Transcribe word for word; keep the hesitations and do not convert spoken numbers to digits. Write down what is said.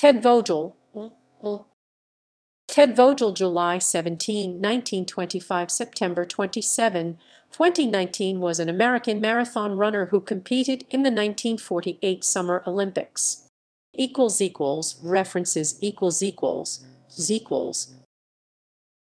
Ted Vogel. Ted Vogel, July seventeenth, nineteen twenty-five, September twenty-seventh, twenty nineteen, was an American marathon runner who competed in the nineteen forty-eight Summer Olympics. References equals equals equals